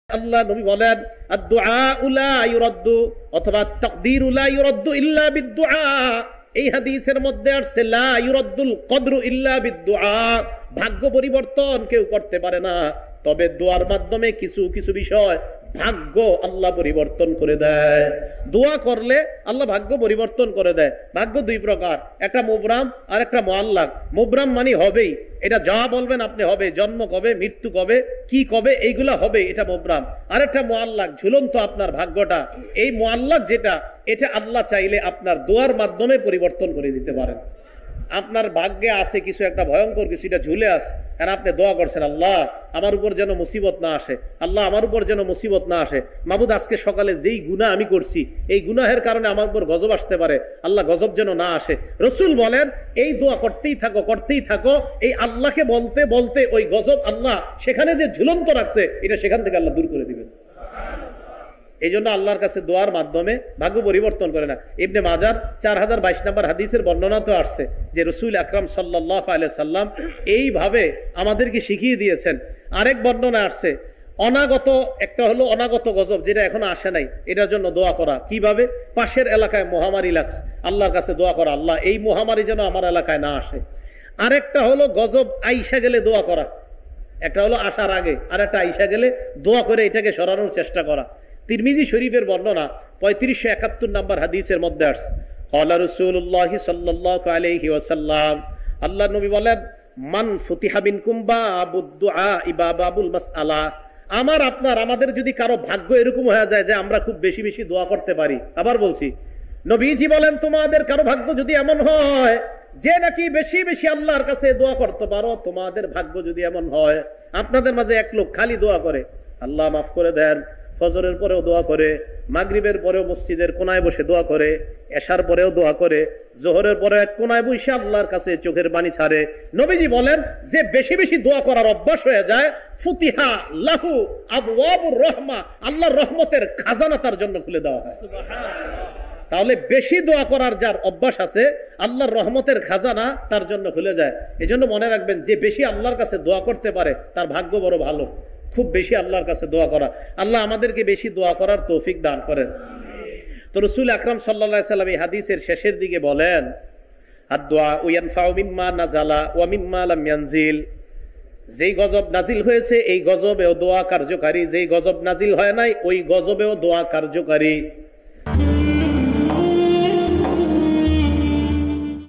আল্লাহ নবী বলেন আদ-দুআউ লা ইউরাদ্দু অথবা তাকদীরু লা ইউরাদ্দু ইল্লা বিদ-দুআ। এই হাদিসের মধ্যে আসছে লা ইউরাদ্দুল কদরু ইল্লা বিদ-দুআ, ভাগ্য পরিবর্তন কেউ করতে পারে না, তবে দোয়ার মাধ্যমে কিছু কিছু বিষয় ভাগ্য আল্লাহ পরিবর্তন করে দেয়। দোয়া করলে আল্লাহ ভাগ্য পরিবর্তন করে দেয়। ভাগ্য দুই প্রকার, একটা মুবরাম আর একটা মুআল্লাক। মুবরাম মানে হবেই, এটা যা বলবেন আপনি হবে, জন্ম কবে, মৃত্যু কবে, কি কবে, এইগুলা হবে, এটা মুবরাম। আর একটা মুআল্লাক, ঝুলন্ত আপনার ভাগ্যটা। এই মুআল্লাক যেটা, এটা আল্লাহ চাইলে আপনার দোয়ার মাধ্যমে পরিবর্তন করে দিতে পারেন। আপনার ভাগ্যে আছে কিছু একটা ভয়ঙ্কর কিছু, এটা ঝুলে আছে, আর আপনি দোয়া করছেন আল্লাহ আমার উপর যেন মুসিবত না আসে, আল্লাহ আমার উপর যেন মুসিবত না আসে, মাবুদ আজকে সকালে যেই গুনাহ আমি করছি এই গুনাহের কারণে আমার উপর গজব আসতে পারে, আল্লাহ গজব যেন না আসে। রসুল বলেন এই দোয়া করতেই থাকো করতেই থাকো, এই আল্লাহকে বলতে বলতে ওই গজব আল্লাহ সেখানে যে ঝুলন্ত রাখছে এটা সেখান থেকে আল্লাহ দূর করে দিবেন। এই জন্য আল্লাহর কাছে দোয়ার মাধ্যমে ভাগ্য পরিবর্তন করে না। ইবনে মাজার 4022 নম্বর হাদিসের বর্ণনা তো আসছে যে রসুল আকরাম সাল্লাল্লাহু আলাইহি সাল্লাম এইভাবে আমাদেরকে শিখিয়ে দিয়েছেন। আরেক বর্ণনা আসছে অনাগত, একটা হলো অনাগত গজব যেটা এখনো আসে নাই, এটার জন্য দোয়া করা। কিভাবে? পাশের এলাকায় মহামারী লাগছে, আল্লাহর কাছে দোয়া করা আল্লাহ এই মহামারী যেন আমার এলাকায় না আসে। আরেকটা হলো গজব আইসা গেলে দোয়া করা, একটা হলো আসার আগে, আর একটা আইসা গেলে দোয়া করে এটাকে সরানোর চেষ্টা করা। তিরমিজি শরীফের বর্ণনা 3571 নম্বর হাদিসের মধ্যে আসছে ক্বালা রাসূলুল্লাহ সাল্লাল্লাহু আলাইহি ওয়াসাল্লাম, আল্লাহ নবী বলেন মান ফুতিহা বিনকুম বাবুদ দুআ বাবুল মাসআলা, আমার আপনার আমাদের যদি কারো ভাগ্য এরকম হয়ে যায় যে আমরা খুব বেশি বেশি দোয়া করতে পারি। আবার বলছি, নবীজি বলেন তোমাদের কারো ভাগ্য যদি এমন হয় যে নাকি বেশি বেশি আল্লাহর কাছে দোয়া করতে পারো, তোমাদের ভাগ্য যদি এমন হয়, আপনাদের মাঝে এক লোক খালি দোয়া করে আল্লাহ মাফ করে দেন, ফজরের পরেও দোয়া করে, মাগরিবের পরেও মসজিদের কোনায় বসে দোয়া করে, এশার পরেও দোয়া করে, জোহরের পরে এক কোনায় বসে আল্লাহর কাছে চোখের পানি ছাড়ে, নবীজি বলেন যে বেশি বেশি দোয়া করার অভ্যাস হয়ে যায়, ফুতিহা লাহু আবওয়াবুর রহমা, আল্লাহর রহমতের খাজানা তার জন্য খুলে দেওয়া হয়। তাহলে বেশি দোয়া করার যার অভ্যাস আছে, আল্লাহর রহমতের খাজানা তার জন্য খুলে যায়। এজন্য মনে রাখবেন যে বেশি আল্লাহর কাছে দোয়া করতে পারে তার ভাগ্য বড় ভালো। খুব বেশি আল্লাহর কাছে দোয়া করা, আল্লাহ আমাদেরকে বেশি দোয়া করার তৌফিক দান করেন। তো রাসূল আকরাম সাল্লাল্লাহু আলাইহি সাল্লাম এই হাদিসের শেষের দিকে বলেন আদ-দুআউ ইয়ানফাউ মিম্মা নাযালা ওয়া মিম্মা লাম ইয়ানজিল, যেই গজব নাজিল হয়েছে এই গজবেও দোয়া কার্যকারী, যেই গজব নাজিল হয় নাই ওই গজবেও দোয়া কার্যকারী।